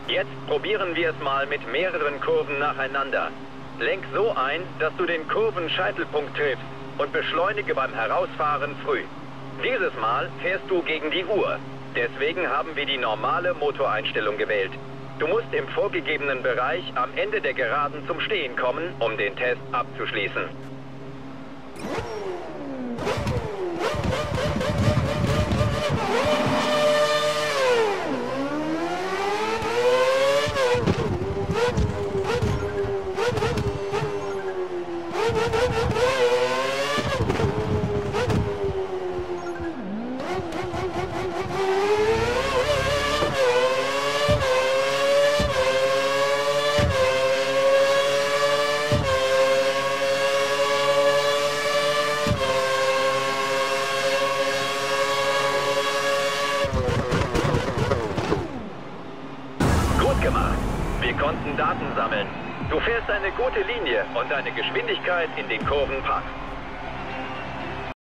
Jetzt probieren wir es mal mit mehreren Kurven nacheinander. Lenk so ein, dass du den Kurvenscheitelpunkt triffst und beschleunige beim Herausfahren früh. Dieses Mal fährst du gegen die Uhr. Deswegen haben wir die normale Motoreinstellung gewählt. Du musst im vorgegebenen Bereich am Ende der Geraden zum Stehen kommen, um den Test abzuschließen. Gut gemacht. Wir konnten Daten sammeln. Du fährst eine gute Linie und deine Geschwindigkeit in den Kurven passt.